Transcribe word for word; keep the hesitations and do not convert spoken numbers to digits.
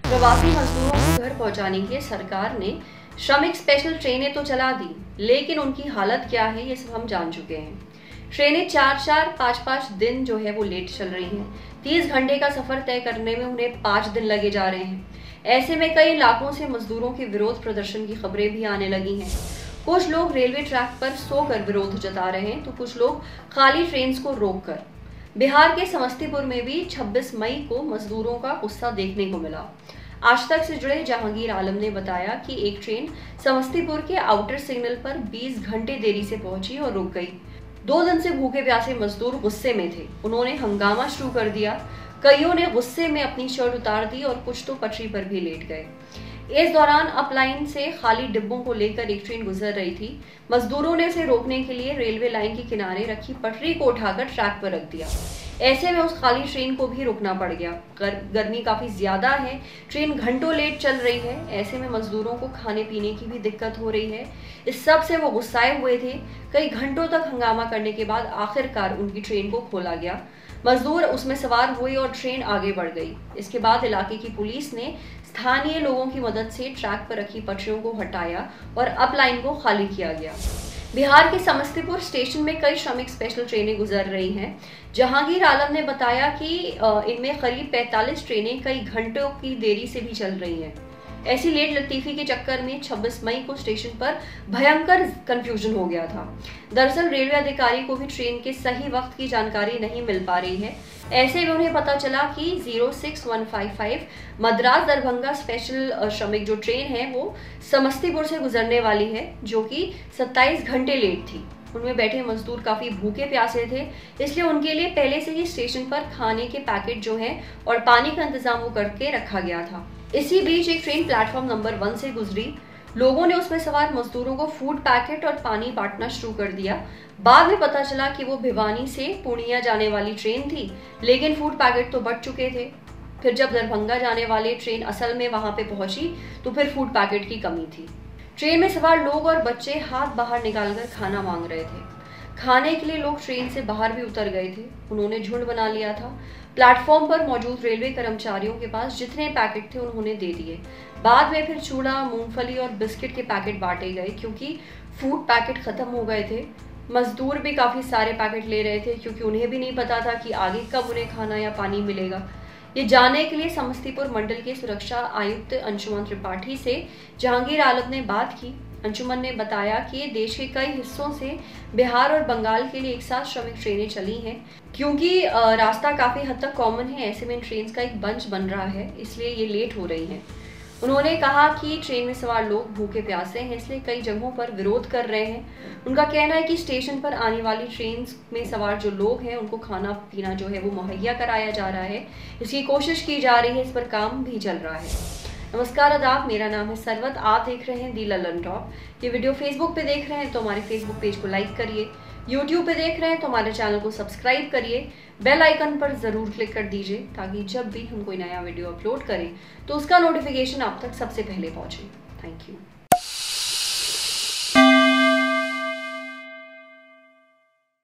प्रवासी मजदूरों को घर पहुंचाने के लिए सरकार ने श्रमिक स्पेशल ट्रेनें तो चला दी, लेकिन उनकी हालत क्या है ये सब हम जान चुके हैं। ट्रेनें चार चार पाँच पाँच दिन जो है वो लेट चल रही हैं। तीस घंटे का सफर तय करने में उन्हें पाँच दिन लगे जा रहे हैं। ऐसे में कई इलाकों से मजदूरों के विरोध प्रदर्शन की खबरें भी आने लगी हैं। कुछ लोग रेलवे ट्रैक पर सोकर विरोध जता रहे हैं तो कुछ लोग खाली ट्रेन को रोककर। बिहार के समस्तीपुर में भी छब्बीस मई को मजदूरों का गुस्सा देखने को मिला। आज तक से जुड़े जहांगीर आलम ने बताया कि एक ट्रेन समस्तीपुर के आउटर सिग्नल पर बीस घंटे देरी से पहुंची और रुक गई। दो दिन से भूखे प्यासे मजदूर गुस्से में थे। उन्होंने हंगामा शुरू कर दिया। कईयों ने गुस्से में अपनी शर्ट उतार दी और कुछ तो पटरी पर भी लेट गए। इस दौरान अपलाइन से खाली डिब्बों को लेकर एक ट्रेन गुजर रही थी। मजदूरों ने उसे रोकने के लिए रेलवे लाइन के किनारे रखी पटरी को उठाकर ट्रैक पर रख दिया। ऐसे में उस खाली ट्रेन को भी रुकना पड़ गया। गर, गर्मी काफी ज्यादा है, ट्रेन घंटों लेट चल रही है। ऐसे में मजदूरों को खाने पीने की भी दिक्कत हो रही है। इस सब से वो गुस्साए हुए थे। कई घंटों तक हंगामा करने के बाद आखिरकार उनकी ट्रेन को खोला गया। मजदूर उसमें सवार हुए और ट्रेन आगे बढ़ गई। इसके बाद इलाके की पुलिस ने स्थानीय लोगों की मदद से ट्रैक पर रखी पटरियों को हटाया और अप लाइन को खाली किया गया। बिहार के समस्तीपुर स्टेशन में कई श्रमिक स्पेशल ट्रेनें गुजर रही हैं। जहांगीर आलम ने बताया कि इनमें करीब पैंतालीस ट्रेनें कई घंटों की देरी से भी चल रही हैं। ऐसी लेट लतीफी के चक्कर में छब्बीस मई को स्टेशन पर भयंकर कंफ्यूजन हो गया था। दरअसल रेलवे अधिकारी को भी ट्रेन के सही वक्त की जानकारी नहीं मिल पा रही है। ऐसे में उन्हें पता चला कि zero six one five five Madras Darbhanga special Shramik जो ट्रेन है वो समस्तीपुर से गुजरने वाली है, जो कि सत्ताईस घंटे लेट थी। उनमें बैठे मजदूर काफी भूखे प्यासे थे, इसलिए उनके लिए पहले से ही स्टेशन पर खाने के पैकेट जो हैं और पानी का इंतजाम वो करके रखा गया था। इसी बीच एक ट्रेन प्लेटफॉर्म नंबर वन से गुजरी। लोगों ने उसमें सवार मजदूरों को फूड पैकेट और पानी बांटना शुरू कर दिया। बाद में पता चला कि वो भिवानी से पूर्णिया जाने वाली ट्रेन थी, लेकिन फूड पैकेट तो बट चुके थे। फिर जब दरभंगा जाने वाली ट्रेन असल में वहां पे पहुंची तो फिर फूड पैकेट की कमी थी। ट्रेन में सवार लोग और बच्चे हाथ बाहर निकालकर खाना मांग रहे थे। खाने के लिए लोग ट्रेन से बाहर भी उतर गए थे। उन्होंने झुंड बना लिया था। प्लेटफॉर्म पर मौजूद रेलवे कर्मचारियों के पास जितने पैकेट थे उन्होंने दे दिए। बाद में फिर चूड़ा, मूंगफली और बिस्किट के पैकेट बांटे गए क्योंकि फूड पैकेट खत्म हो गए थे। मजदूर भी काफी सारे पैकेट ले रहे थे क्योंकि उन्हें भी नहीं पता था कि आगे कब उन्हें खाना या पानी मिलेगा। ये जानने के लिए समस्तीपुर मंडल के सुरक्षा आयुक्त अंशुमन त्रिपाठी से जहांगीर आलम ने बात की। अंशुमन ने बताया कि देश के कई हिस्सों से बिहार और बंगाल के लिए एक साथ श्रमिक ट्रेनें चली हैं। क्योंकि रास्ता काफी हद तक कॉमन है, ऐसे में ट्रेन का एक बंच बन रहा है, इसलिए ये लेट हो रही हैं। उन्होंने कहा कि ट्रेन में सवार लोग भूखे प्यासे हैं, इसलिए कई जगहों पर विरोध कर रहे हैं। उनका कहना है कि स्टेशन पर आने वाली ट्रेन में सवार जो लोग हैं उनको खाना पीना जो है वो मुहैया कराया जा रहा है। इसकी कोशिश की जा रही है, इस पर काम भी चल रहा है। नमस्कार, आदाब, मेरा नाम है सरवत। आप देख रहे हैं दी ललन टॉप। ये वीडियो फेसबुक पे देख रहे हैं तो हमारे फेसबुक पेज को लाइक करिए। यूट्यूब पे देख रहे हैं तो हमारे चैनल को सब्सक्राइब करिए। बेल आइकन पर जरूर क्लिक कर दीजिए ताकि जब भी हम कोई नया वीडियो अपलोड करें तो उसका नोटिफिकेशन आप तक सबसे पहले पहुंचे। Thank you.